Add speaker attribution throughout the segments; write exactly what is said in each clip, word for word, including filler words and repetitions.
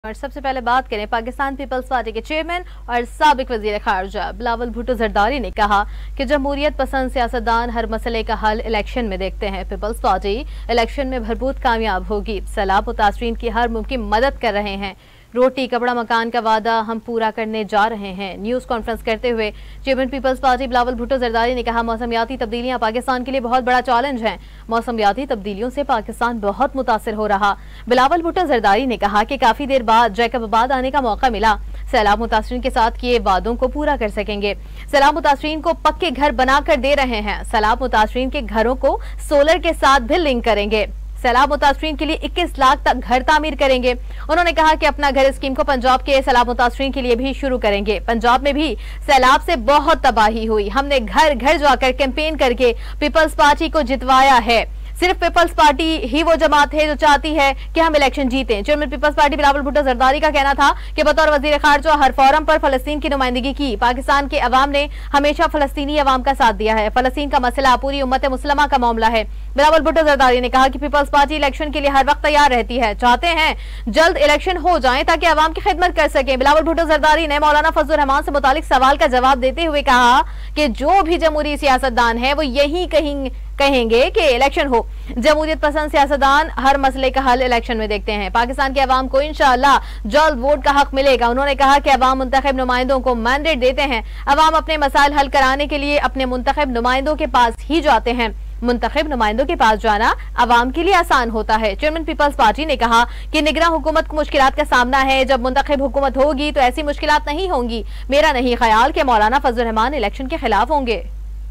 Speaker 1: और सबसे पहले बात करें पाकिस्तान पीपल्स पार्टी के चेयरमैन और साबिक वजीर खारजा बिलावल भुट्टो जरदारी ने कहा कि जमहूरियत पसंद सियासतदान हर मसले का हल इलेक्शन में देखते हैं। पीपल्स पार्टी इलेक्शन में भरपूर कामयाब होगी। सैलाब मुतासरीन की हर मुमकिन मदद कर रहे हैं। रोटी कपड़ा मकान का वादा हम पूरा करने जा रहे हैं। न्यूज कॉन्फ्रेंस करते हुए chairman Peoples Party Bilawal Bhutto Zardari ने कहा, मौसमियाती तब्दीलियां पाकिस्तान के लिए बहुत बड़ा चैलेंज हैं। मौसमियाती तब्दीलियों से पाकिस्तान बहुत मुतासिर हो रहा। बिलावल भुट्टो जरदारी ने कहा कि काफी देर बाद जैकबाबाद आने का मौका मिला। सैलाब मुतासरीन के साथ किए वादों को पूरा कर सकेंगे। सैलाब मुतासरीन को पक्के घर बनाकर दे रहे हैं। सैलाब मुतासरीन के घरों को सोलर के साथ भी लिंक करेंगे। सैलाब मुतासरीन के लिए इक्कीस लाख तक घर तामीर करेंगे। उन्होंने कहा कि अपना घर स्कीम को पंजाब के सैलाब मुतासरीन के लिए भी शुरू करेंगे। पंजाब में भी सैलाब से बहुत तबाही हुई। हमने घर घर जाकर कैंपेन करके पीपल्स पार्टी को जितवाया है। सिर्फ पीपल्स पार्टी ही वो जमात है जो चाहती है कि हम इलेक्शन जीतें। Chairman Peoples Party Bilawal Bhutto Zardari का कहना था कि बतौर वजीर खारजा हर फोरम पर फलस्तीन की नुमाइंदगी की। पाकिस्तान के अवाम ने हमेशा फलस्तीनी अवाम का साथ दिया है। फलस्तीन का मसला पूरी उम्मत मुस्लिमा का मामला है। बिलावल भुट्टो जरदारी ने कहा कि पीपल्स पार्टी इलेक्शन के लिए हर वक्त तैयार रहती है। चाहते हैं जल्द इलेक्शन हो जाए ताकि अवाम की खिदमत कर सके। बिलावल भुट्टो जरदारी ने मौलाना फजलुर रहमान से मुतालिक सवाल का जवाब देते हुए कहा कि जो भी जमहूरी सियासतदान है वो यही कहीं कहेंगे कि इलेक्शन हो। जमहूरियत पसंद सियासतदान हर मसले का हल इलेक्शन में देखते हैं। पाकिस्तान के अवाम को इंशाअल्लाह जल्द वोट का हक मिलेगा। उन्होंने कहा कि अवाम मुंतखब नुमाइंदों को मैंडेट देते हैं। अवाम अपने मसाइल हल कराने के लिए अपने मुंतखब नुमाइंदों के पास ही जाते हैं। मुंतखब नुमाइंदों के पास जाना अवाम के लिए आसान होता है। चेयरमैन पीपल्स पार्टी ने कहा कि निगरान हुकूमत को मुश्किलात का सामना है। जब मुंतखब हुकूमत होगी तो ऐसी मुश्किलात नहीं होंगी। मेरा नहीं ख्याल कि मौलाना फजलुर रहमान इलेक्शन के खिलाफ होंगे।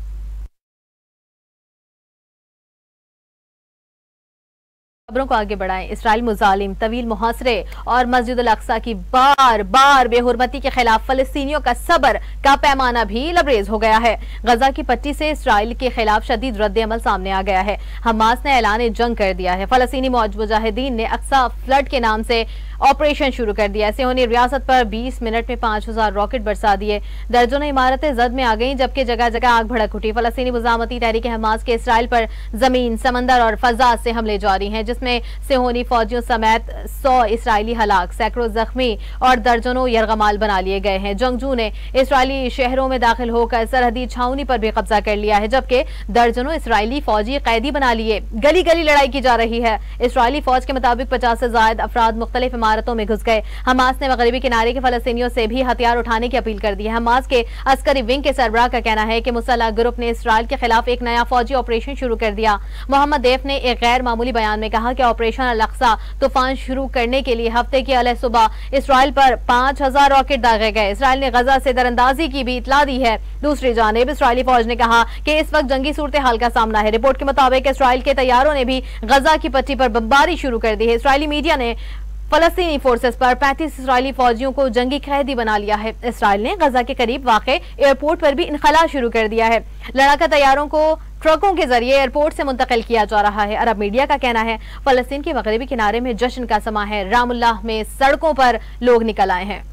Speaker 1: खबरों को आगे बढ़ाएं। इसराइल मुजालिम तवील मुहासरे और मस्जिद अल-अक्सा की बार बार बेहुरमती के खिलाफ फलस्तीनियों का सब्र का पैमाना भी लबरेज हो गया है। गजा की पट्टी से इसराइल के खिलाफ शदीद रद्द अमल सामने आ गया है। हमास ने ऐलान जंग कर दिया है। फलस्तीनी मुजाहिदीन ने अक्सा फ्लड के नाम से ऑपरेशन शुरू कर दिया। सिहोनी रियासत पर बीस मिनट में पांच हजार रॉकेट बरसा दिए। दर्जनों इमारतें जद में आ गईं, जबकि जगह जगह आग भड़क उठी। फलस्तीनी मुजामती तहरीक हमास के इसराइल पर जमीन, समंदर और फजा से हमले जारी हैं, जिसमें सिहोनी फौजियों समेत सौ इसराइली हलाक, सैकड़ों जख्मी और दर्जनों यरगमाल बना लिए गए हैं। जंगजू ने इसराइली शहरों में दाखिल होकर सरहदी छावनी पर भी कब्जा कर लिया है, जबकि दर्जनों इसराइली फौजी कैदी बना लिए। गली गली लड़ाई की जा रही है। इसराइली फौज के मुताबिक पचास से ज्यादा अफराद मुख्तलिफ इमारतों में घुस गए। हमास ने मगरबी किनारे के फलस्तीनियों से भी हथियार उठाने की अपील कर दी है। हमास के अस्करी विंग के सरबराह का कहना है कि मुसल्लह ग्रुप ने इसराइल के खिलाफ एक नया फौजी ऑपरेशन शुरू कर दिया। मोहम्मद देफ ने एक गैर मामूली बयान में कहा कि ऑपरेशन अल-अक्सा तूफान शुरू करने के लिए हफ्ते की अलह सुबह इसराइल पर पांच हजार रॉकेट दागे गए। इसराइल ने गजा से दरअंदाजी की भी इतला दी है। दूसरी जानिब इसराइली फौज ने कहा कि इस वक्त जंगी सूरत हाल का सामना है। रिपोर्ट के मुताबिक इसराइल के तैयारों ने भी गजा की पट्टी पर बमबारी शुरू कर दी है। इसराइली मीडिया ने फलस्तीनी फोर्सेस पर पैंतीस इसराइली फौजियों को जंगी कैदी बना लिया है। इसराइल ने गजा के करीब वाक़े एयरपोर्ट पर भी इनखला शुरू कर दिया है। लड़ाका तैयारों को ट्रकों के जरिए एयरपोर्ट से मुंतकिल किया जा रहा है। अरब मीडिया का कहना है फलस्तीन के मगरबी किनारे में जश्न का समा है। रामुल्लाह में सड़कों पर लोग निकल आए हैं।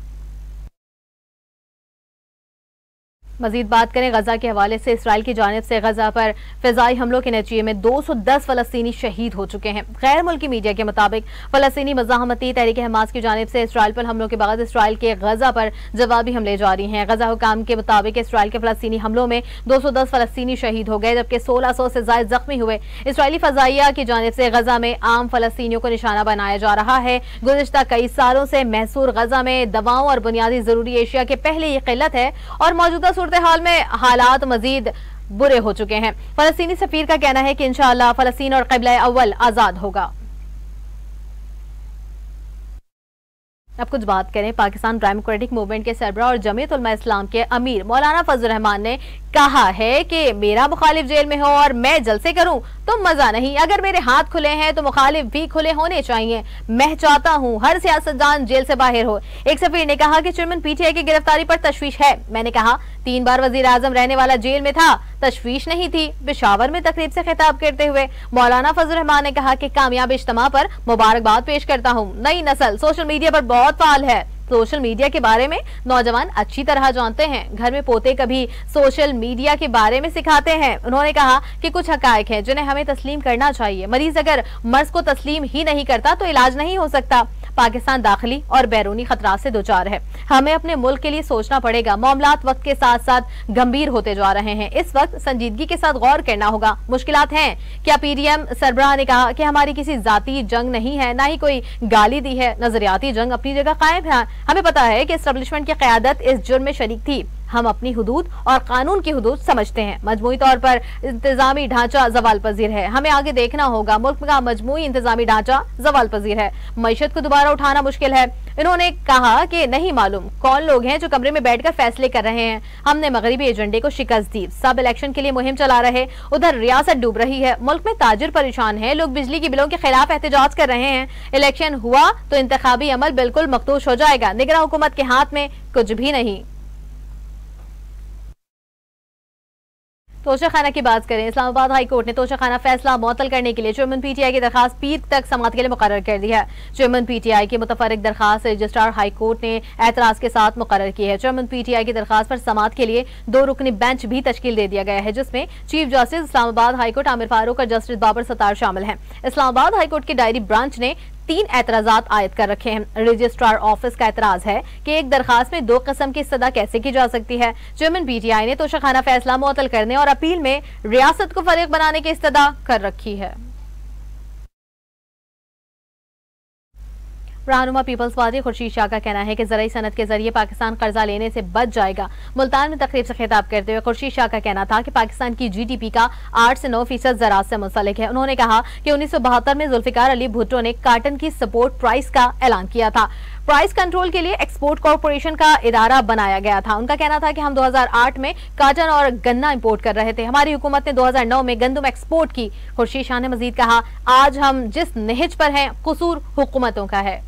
Speaker 1: मजीद बात करें गजा के हवाले से, इसराइल की जानिब से गजा पर फिजाई हमलों के नतीजे में दो सौ दस फलस्तीनी शहीद हो चुके हैं। गैर मुल्की मीडिया के मुताबिक फलस्तीनी मज़ाहमती तहरीक हमास की जानिब से इसराइल पर हमलों के बाद इसराइल के गजा पर जवाबी हमले जारी हैं। गजा हुकाम के मुताबिक इसराइल के फलस्तीनी हमलों में दो सौ दस फलस्तीनी शहीद हो गए, जबकि सोलह सौ से ज्यादा जख्मी हुए। इसराइली फजाइया की जानिब से गजा में आम फलस्तीनियों को निशाना बनाया जा रहा है। गुज़िश्ता कई सालों से महसूर गजा में दवाओं और बुनियादी जरूरी एशिया के पहले ही किल्लत है और मौजूदा हाल में हालात मजीद बुरे हो चुके हैं। फलस्तीनी सफीर का कहना है कि इंशाअल्लाह फलस्तीन और क़िबला अव्वल आजाद होगा। अब कुछ बात करें पाकिस्तान डेमोक्रेटिक मूवमेंट के सरबराह और जमीयत उलमा इस्लाम के अमीर मौलाना फजलुर रहमान ने कहा है कि मेरा मुखालिफ जेल में हो और मैं जलसे करूं तो मजा नहीं। अगर मेरे हाथ खुले हैं तो मुखालिफ भी खुले होने चाहिए। मैं चाहता हूं हर सियासतदान जेल से बाहर हो। एक सफीर ने कहा कि चेयरमैन पीटीआई की गिरफ्तारी पर तशवीश है। मैंने कहा तीन बार वजीर आजम रहने वाला जेल में था, तशवीश नहीं थी। पेशावर में तकरीब से खिताब करते हुए मौलाना फजलुर रहमान ने कहा कि कामयाब इज्तिमा पर मुबारकबाद पेश करता हूँ। नई नस्ल सोशल मीडिया पर बहुत फाल है। सोशल मीडिया के बारे में नौजवान अच्छी तरह जानते हैं। घर में पोते कभी सोशल मीडिया के बारे में सिखाते हैं। उन्होंने कहा कि कुछ हकायक हैं जिन्हें हमें तस्लीम करना चाहिए। मरीज अगर मर्ज को तस्लीम ही नहीं करता तो इलाज नहीं हो सकता। पाकिस्तान दाखिली और बैरूनी खतरात से दो चार है। हमें अपने मुल्क के लिए सोचना पड़ेगा। मामलात वक्त के साथ साथ गंभीर होते जा रहे हैं। इस वक्त संजीदगी के साथ गौर करना होगा। मुश्किलात हैं। क्या पीडीएम सरबराह ने कहा कि हमारी किसी जाती जंग नहीं है, ना ही कोई गाली दी है। नजरियाती जंग अपनी जगह कायम है। हमें पता है कि एस्टेब्लिशमेंट की क़यादत इस जुर्म में शरीक थी। हम अपनी हुदूद और कानून की हुदूद समझते हैं। मजमूई तौर पर इंतजामी ढांचा जवाल पजीर है। हमें आगे देखना होगा। मुल्क का मजमूई इंतजामी ढांचा जवाल पजीर है। मईशत को दोबारा उठाना मुश्किल है। इन्होंने कहा कि नहीं मालूम कौन लोग हैं जो कमरे में बैठकर फैसले कर रहे हैं। हमने मगरिबी एजेंडे को शिकस्त दी। सब इलेक्शन के लिए मुहिम चला रहे, उधर रियासत डूब रही है। मुल्क में ताजिर परेशान है। लोग बिजली के बिलों के खिलाफ एहतजाज कर रहे हैं। इलेक्शन हुआ तो इंतखाबी अमल बिल्कुल मखदूश हो जाएगा। निगरान हुकूमत के हाथ में कुछ भी नहीं। तोशाखाना की बात करें। इस्लामाबाद हाई कोर्ट ने तोशाखाना फैसला मुअत्तल करने के लिए चेयरमैन पीटीआई की दरखास्त पीर तक समाअत के लिए मुकर्रर कर दी है। चेयरमैन पीटीआई की मुतफर्रिक दरखास्त रजिस्ट्रार हाई कोर्ट ने एतराज के साथ मुकर्रर की है। चेयरमैन पीटीआई की दरखास्त पर समाअत के लिए दो रुकनी बेंच भी तश्कील दे दिया गया है, जिसमें chief justice Islamabad high court Aamir Farooq और जस्टिस बाबर सत्तार शामिल हैं। इस्लामाबाद हाई कोर्ट की डायरी ब्रांच ने तीन एतराजात आयद कर रखे हैं। रजिस्ट्रार ऑफिस का एतराज है कि एक दरखास्त में दो किस्म की इस्तदा कैसे की जा सकती है। चेयरमैन पीटीआई ने तोशाखाना फैसला मुअत्तल करने और अपील में रियासत को फरीक बनाने की इस्तदा कर रखी है। रहनुमा पीपल्स पार्टी खुर्शीद शाह का कहना है कि ज़राई सनत के जरिए पाकिस्तान कर्जा लेने से बच जाएगा। मुल्तान में तकरीब से खिताब करते हुए खुर्शीद शाह का कहना था कि पाकिस्तान की जीडीपी का आठ से नौ फीसद ज़राअत से मुंसलिक है। उन्होंने कहा कि उन्नीस सौ बहत्तर में जुल्फिकार अली भुट्टो ने काटन की सपोर्ट प्राइस का ऐलान किया था। प्राइस कंट्रोल के लिए एक्सपोर्ट कॉर्पोरेशन का इदारा बनाया गया था। उनका कहना था कि हम दो हज़ार आठ में काटन और गन्ना इंपोर्ट कर रहे थे। हमारी हुकूमत ने दो हज़ार नौ में गंदम एक्सपोर्ट की। खुर्शीद शाह ने मजीद कहा, आज हम जिस नहज पर हैं कसूर हुकूमतों का है।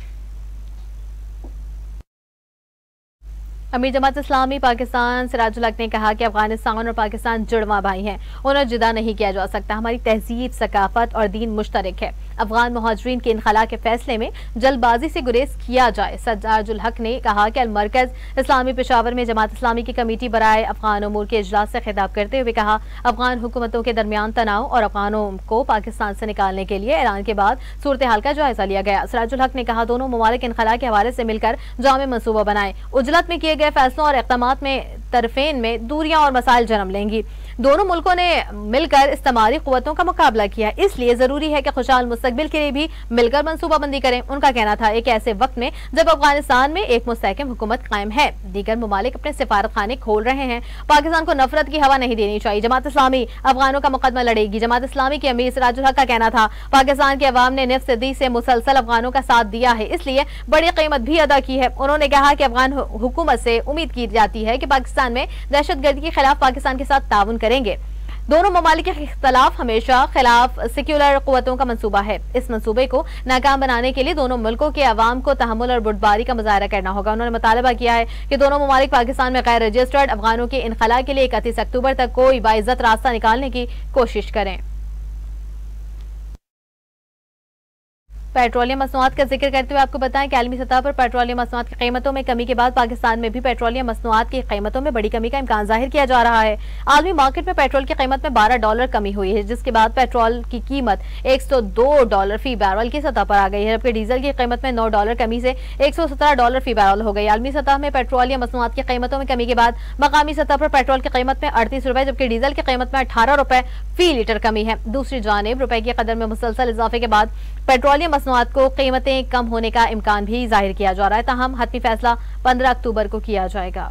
Speaker 1: अमीर जमात इस्लामी पाकिस्तान सिराजुल हक ने कहा कि अफगानिस्तान और पाकिस्तान जुड़वा भाई हैं, उन्हें जुदा नहीं किया जा सकता। हमारी तहजीब, सकाफत और दीन मुश्तरक है। अफगान मुहाजिरीन के इनखला के फैसले में जल्दबाजी से गुरेज किया जाए। सिराजुल हक ने कहा कि अलमरकज इस्लामी पेशावर में जमात इस्लामी की कमेटी बराए अफगान उमूर के इजलास से खिताब करते हुए कहा, अफगान हुकूमतों के दरमियान तनाव और अफगानों को पाकिस्तान से निकालने के लिए ऐलान के बाद सूरत हाल का जायजा लिया गया। सिराजुल हक ने कहा, दोनों ममालिक इनखला के हवाले से मिलकर जामे मनसूबा बनाए। उजलत में किए गए फैसलों और इक़दामात में तरफेन में दूरियां और मसाइल जन्म लेंगी। दोनों मुल्कों ने मिलकर इस्तेमारी कुव्वतों का मुकाबला किया, इसलिए जरूरी है कि खुशहाल मुस्तकबिल के लिए भी मिलकर मनसूबाबंदी करें। उनका कहना था, एक ऐसे वक्त में जब अफगानिस्तान में एक मुस्तहकम हुकूमत कायम है, दीगर ममालिक अपने सिफारत खाने खोल रहे हैं। पाकिस्तान को नफरत की हवा नहीं देनी चाहिए। जमात इस्लामी अफगानों का मुकदमा लड़ेगी। जमात इस्लामी के अमीर सिराजुल हक का कहना था, पाकिस्तान के अवाम ने निफ्स सदी से मुसलसल अफगानों का साथ दिया है, इसलिए बड़ी कीमत भी अदा की है। उन्होंने कहा कि अफगान हुकूमत से उम्मीद की जाती है कि पाकिस्तान में दहशतगर्दी के खिलाफ पाकिस्तान के साथ ताउन करेंगे। दोनों ममालिक के खिलाफ हमेशा खिलाफ सेक्युलर कुव्वतों का मंसूबा है। इस मंसूबे को नाकाम बनाने के लिए दोनों मुल्कों के अवाम को तहम्मुल और बुर्दबारी का मुजाहरा करना होगा। उन्होंने मुतालबा किया है कि दोनों ममालिक पाकिस्तान में गैर रजिस्टर्ड अफगानों के इनखला के लिए इकतीस अक्टूबर तक कोई बाइज्जत रास्ता निकालने की कोशिश करें। पेट्रोलियम मसनूआत का जिक्र करते हुए आपको बताएं कि आलमी सतह पर पेट्रोलियम मसनूआत की कीमतों में कमी के बाद पाकिस्तान में भी पेट्रोलियम मसनूआत की कीमतों में बड़ी कमी का इम्कान जाहिर किया जा रहा है। आलमी मार्केट में पेट्रोल की कीमत में बारह डॉलर कमी हुई है, जिसके बाद पेट्रोल की कीमत एक सौ दो डॉलर फी बैरल की सतह पर आ गई है, जबकि डीजल की कीमत में नौ डॉलर कमी से एक सौ सत्रह डॉलर फी बैरल हो गई। आलमी सतह में पेट्रोलियम मसनूआत की कीमतों में कमी के बाद मकामी सतह पर पेट्रोल की कीमत में अड़तीस रुपए जबकि डीजल की कीमत में अठारह रुपए फी लीटर कमी है। दूसरी जानिब रुपए की कदर में मुसलसल इजाफे के बाद पेट्रोलियम मसनूआत को कीमतें कम होने का इम्कान भी जाहिर किया जा रहा है। ताहम हतमी फैसला पंद्रह अक्टूबर को किया जाएगा।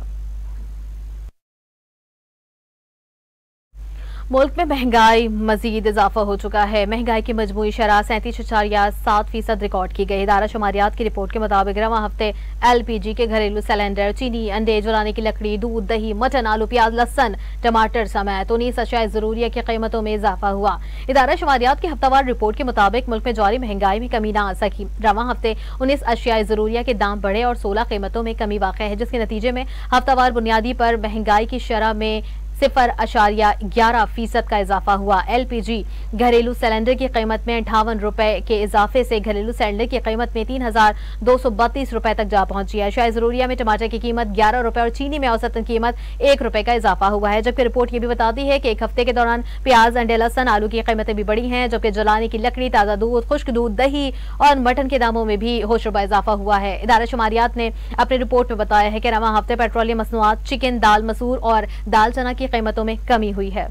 Speaker 1: मुल्क में महंगाई मजीद इजाफा हो चुका है। महंगाई की मजमूई शरह सैंतीस इशारिया सात फीसद रिकॉर्ड की गई। इदारा शुमारियात की रिपोर्ट के मुताबिक रवां हफ्ते एल पी जी के घरेलू सिलेंडर, चीनी, अंडे, जलाने की लकड़ी, दूध, दही, मटन, आलू, प्याज, लहसन, टमाटर समेत उन्नीस अशिया जरूरिया की कीमतों में इजाफा हुआ। इदारा शुमारियात की हफ्तावार रिपोर्ट के मुताबिक मुल्क में जारी महंगाई में कमी न आ सकी। रवां हफ्ते उन्नीस अशिया जरूरिया के दाम बढ़े और सोलह कीमतों में कमी वाक़ है, जिसके नतीजे में हफ्तावार बुनियादी पर महंगाई की शरह में सिफर अशारिया ग्यारह फीसद का इजाफा हुआ। एलपीजी घरेलू सिलेंडर की कीमत में अंठावन रुपए के इजाफे से घरेलू सिलेंडर की कीमत में तीन हजार दो सौ बत्तीस रुपए तक जा पहुंची है। शायद जरूरिया में टमाटर की कीमत ग्यारह रुपए और चीनी में औसतन कीमत एक रुपए का इजाफा हुआ है। जबकि रिपोर्ट ये भी बताती है कि एक हफ्ते के दौरान प्याज, अंडे, लहसन, आलू की कीमतें भी बढ़ी हैं। जबकि जलाने की लकड़ी, ताजा दूध, खुश्क दूध, दही और मटन के दामों में भी होश रुपए इजाफा हुआ है। इदारा शुमारियात ने अपनी रिपोर्ट में बताया है कि रवां हफ्ते पेट्रोलियम मसनूआत, चिकन, दाल, मसूर और दाल चना की कीमतों में कमी हुई है।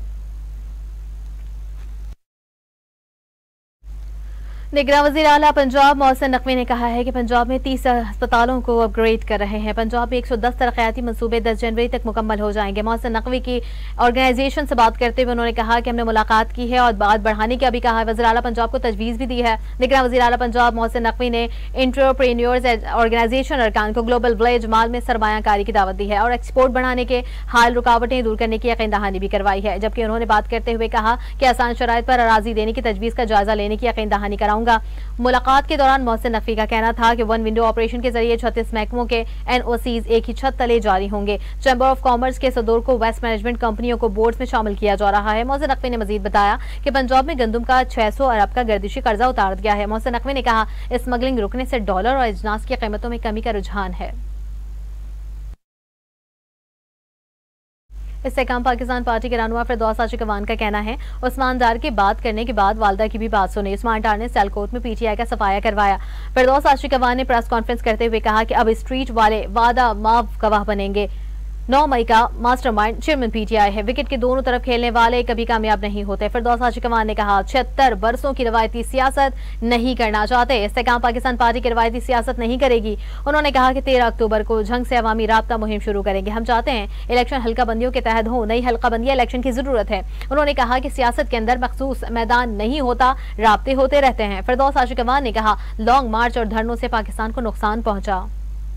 Speaker 1: निगरान वज़ीर आला पंजाब मोहसिन नकवी ने कहा है कि पंजाब में तीस अस्पतालों को अपग्रेड कर रहे हैं। पंजाब में एक सौ दस तरक्याती मंसूबे दस जनवरी तक मुकम्मल हो जाएंगे। मोहसिन नकवी की ऑर्गेनाइजेशन से बात करते हुए उन्होंने कहा कि हमने मुलाकात की है और बात बढ़ाने का भी कहा है। वज़ीर आला पंजाब को तजवीज़ भी दी है। निगरान वज़ीर आला पंजाब मोहसिन नकवी ने एंटरप्रेन्योर्स ऑर्गेनाइजेशन अरकान को ग्लोबल विलेज माल में सरमायाकारी की दावत दी है और एक्सपोर्ट बढ़ाने के हाल रुकावटें दूर करने की यकीन दहानी भी करवाई है। जबकि उन्होंने बात करते हुए कहा कि आसान शराइत पर अराजी देने की तजवीज़ का जायजा लेने की यकीन दहानी कराऊंगा। मुलाकात के दौरान मोहसिन नकवी का कहना था कि वन विंडो ऑपरेशन के जरिए छत्तीस महकमों के एनओसीज एक ही छत तले जारी होंगे। चैम्बर ऑफ कॉमर्स के सदूर को वेस्ट मैनेजमेंट कंपनियों को बोर्ड में शामिल किया जा रहा है। मोहसिन नकवी ने मजीद बताया कि पंजाब में गंदम का छह सौ अरब का गर्दिशी कर्जा उतार दिया है। मोहसिन नकवी ने कहा स्मगलिंग रुकने से डॉलर और अजनास की कीमतों में कमी का रुझान है। इससे कम पाकिस्तान पार्टी के रहनुमा फिरदौस आशिकवान का कहना है उस्मान डार की बात करने के बाद वालदा की भी बात सुनी। उस्मान डार ने सियालकोट में पीटीआई का सफाया करवाया। फिरदौस आशिकवान ने प्रेस कॉन्फ्रेंस करते हुए कहा कि अब स्ट्रीट वाले वादा माफ गवाह बनेंगे। नौ मई का मास्टरमाइंड चेयरमैन पीटीआई है। विकेट के दोनों तरफ खेलने वाले कभी कामयाब नहीं होते। फिरदौस आशिकवान ने कहा छिहत्तर बरसों की रवायती सियासत नहीं करना चाहते। इससे काम पाकिस्तान पार्टी की रवायती सियासत नहीं करेगी। उन्होंने कहा कि तेरह अक्टूबर को झंग से अवामी राब्ता मुहिम शुरू करेंगे। हम चाहते हैं इलेक्शन हल्का बंदियों के तहत हो, नई हल्का बंदियां इलेक्शन की जरूरत है। उन्होंने कहा कि सियासत के अंदर मखसूस मैदान नहीं होता, राब्ते होते रहते हैं। फिरदौस आशिकवान ने कहा लॉन्ग मार्च और धरनों से पाकिस्तान को नुकसान पहुंचा।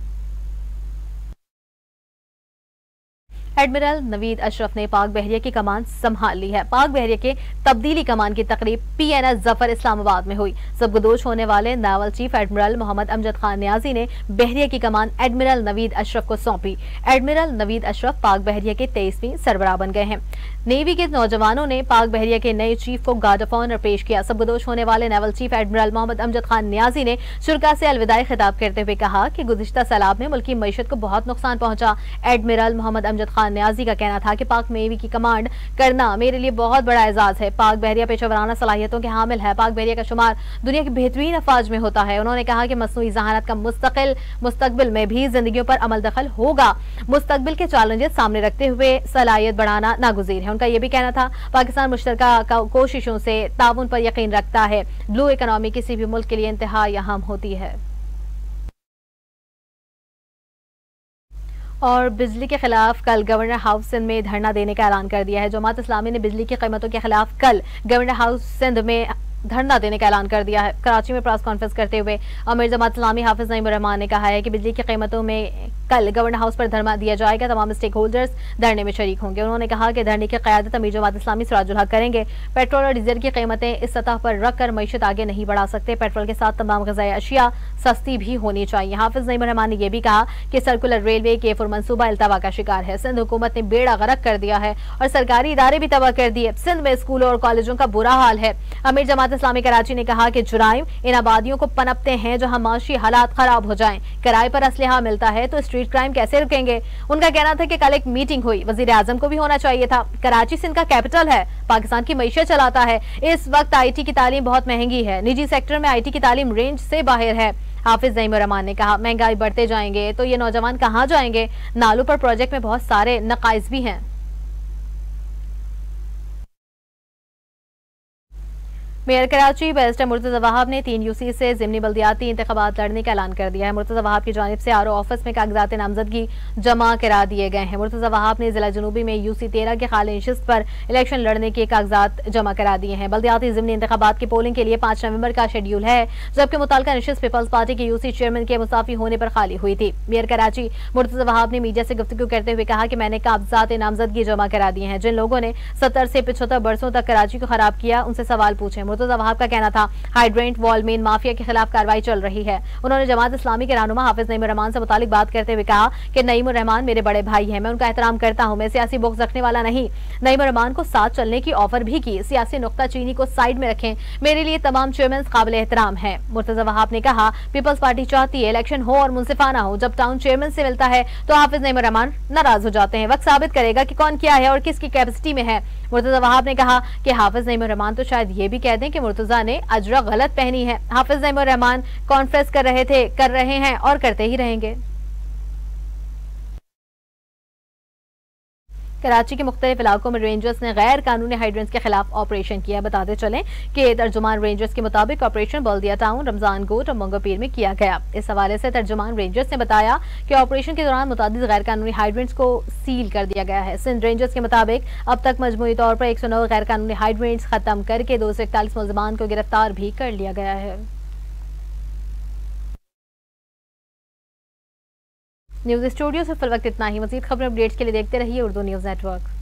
Speaker 1: एडमिरल नवीद अशरफ ने पाक बहरिया की कमान संभाल ली है। पाक बहरिया के तब्दीली कमान की तकरीब पीएनएस जफर इस्लामाबाद में हुई। सबगदोश होने वाले naval chief admiral Mohammad Amjad Khan Niazi ने बहरिया की कमान एडमिरल नवीद अशरफ को सौंपी। एडमिरल नवीद अशरफ पाक बहरिया के तेईसवीं सरबराह बन गए हैं। नेवी के नौजवानों ने पाक बहरिया के नए चीफ को गार्ड ऑफ ऑनर पेश किया। सबगदोश होने वाले naval chief admiral Mohammad Amjad Khan Niazi ने शुरका से अलविदाई खिताब करते हुए कहा कि गुज़िश्ता सैलाब में मुल्की मईशत को बहुत नुकसान पहुंचा। एडमिरल मोहम्मद अमजद खान न्याजी का कहना था कि पाक नेवी की कमांड करना मेरे लिए बहुत बड़ा एजाज है। पाक बहरिया पेशेवराना सलाहियतों के हामिल है। पाक बहरिया का शुमार दुनिया के बेहतरीन अफवाज में होता है। उन्होंने कहा कि मसनूई जहानत का मुस्तकिल मुस्तकबिल में भी जिंदगियों पर अमल दखल होगा। मुस्तकबिल के चैलेंजेस सामने रखते हुए सलाहियत बढ़ाना नागुज़ीर है। उनका यह भी कहना था पाकिस्तान मुश्तरका कोशिशों से ताउन पर यकीन रखता है। ब्लू इकोनॉमी किसी भी मुल्क के लिए इंतहाई अहम होती है। और बिजली के खिलाफ कल गवर्नर हाउस सिंध में धरना देने का ऐलान कर दिया है। जमात इस्लामी ने बिजली की कीमतों के खिलाफ कल गवर्नर हाउस सिंध में धरना देने का ऐलान कर दिया है। कराची में प्रेस कॉन्फ्रेंस करते हुए अमीर जमात इस्लामी हाफिज नईम रहमान ने कहा है कि बिजली की कीमतों में कल गवर्नर हाउस पर धरना दिया जाएगा। तमाम स्टेक होल्डर्स धरने में शरीक होंगे। उन्होंने कहा कि धरने की क़यादत अमीर जमात इस्लामी सिराजुल हक करेंगे। पेट्रोल और डीजल की कीमतें इस सतह पर रख कर मईशत आगे नहीं बढ़ा सकते। पेट्रोल के साथ तमाम ग़िज़ाई अशिया सस्ती भी होनी चाहिए। हाफिज नईम रहमान ने यह भी कहा कि सर्कुलर रेलवे के पुरमंसूबा इल्तवा का शिकार है। सिंध हुकूमत ने बेड़ा गर्क कर दिया है और सरकारी इदारे भी तबाह कर दिए। सिंध में स्कूलों और कॉलेजों का बुरा हाल है। अमीर जमात इस्लामी कराची ने कहा कि जुराइम इन आबादियों को पनपते हैं जहां माशी हालात खराब हो जाएं। किराए पर असलहा मिलता है तो स्ट्रीट क्राइम कैसे रुकेंगे। उनका कहना था कि कल एक मीटिंग हुई, वजीर आजम को भी होना चाहिए था। कराची सिंध का कैपिटल है, पाकिस्तान की मईशत चलाता है। इस वक्त आईटी की तालीम बहुत महंगी है। निजी सेक्टर में आईटी की तालीम रेंज से बाहर है। हाफिज नईम रहमान ने कहा महंगाई बढ़ते जाएंगे तो ये नौजवान कहाँ जाएंगे। नालू पर प्रोजेक्ट में बहुत सारे नकाइज भी हैं। मेयर कराची बैरिस्टर मुर्तज़ा वहाब ने तीन यूसी से ज़िमनी बल्दियाती इंतखाबात लड़ने का ऐलान कर दिया है। मुर्तज़ा वहाब की जानिब से आरओ ऑफिस में कागजात नामजदगी जमा करा दिए गए हैं। मुर्तज़ा वहाब ने जिला जनूबी में यूसी तेरह के खाली नशिस्त पर इलेक्शन लड़ने के कागजात जमा करा दिए हैं। बल्दियाती ज़िमनी इंतखाबात की पोलिंग के लिए पांच नवंबर का शेड्यूल है, जबकि मुताल्लिका नशिस्त पीपल्स पार्टी के यूसी चेयरमैन के मुसाफी होने पर खाली हुई थी। मेयर कराची मुर्तज़ा वहाब ने मीडिया से गुफ्तगू करते हुए कहा कि मैंने कागजात नामजदगी जमा करा दिए हैं। जिन लोगों ने सत्तर से पिछहत्तर बरसों तक कराची को खराब किया उनसे सवाल पूछे। मुर्तजा वहाब का कहना था हाइड्रेंट वॉलमेन माफिया के खिलाफ कार्रवाई चल रही है। उन्होंने जमात इस्लामी के रहनुमा हाफिज नईमुर रहमान से मुतालिक बात करते हुए कहा कि नईमुर रहमान मेरे बड़े भाई हैं, मैं उनका एहतराम करता हूं, मैं सियासी बुग़्ज़ रखने वाला नहीं। नईमुर रहमान को साथ चलने की ऑफर भी की, सियासी नुक्ताचीनी को साइड में रखें, मेरे लिए तमाम चेयरमैन काबिल एहतराम है। मुर्तजा वहाब ने कहा पीपल्स पार्टी चाहती है इलेक्शन हो और मुंसिफाना हो। जब टाउन चेयरमैन से मिलता है तो हाफिज नईमुर रहमान नाराज हो जाते हैं। वक्त साबित करेगा कि कौन क्या है और किसकी कैपेसिटी में है। मुर्तजा वहाब ने कहा कि हाफिज नईमुर रहमान तो शायद ये भी कह दें कि मुर्तजा ने अजरा गलत पहनी है। हाफिज नईमुर रहमान कॉन्फ्रेंस कर रहे थे, कर रहे हैं और करते ही रहेंगे। कराची के मुख्तलिफ इलाकों में रेंजर्स ने गैर कानूनी हाइड्रेंट्स के खिलाफ ऑपरेशन किया। बताते चलें कि तर्जुमान रेंजर्स के मुताबिक ऑपरेशन बल्दिया टाउन, रमजान गोट और मंगोपीर में किया गया। इस हवाले से तर्जुमान रेंजर्स ने बताया कि ऑपरेशन के दौरान मुतादिद गैर कानूनी हाइड्रेंट्स को सील कर दिया गया है। सिंध रेंजर्स के मुताबिक अब तक मजमूई तौर पर एक सौ नौ गैर कानूनी हाइड्रेंट्स खत्म करके दो सौ इकतालीस मुल्ज़िमान को गिरफ्तार भी कर लिया गया है। न्यूज स्टूडियो से फिल वक्त इतना ही। मजीद खबर अपडेट्स के लिए देखते रहिए उर्दू न्यूज नेटवर्क।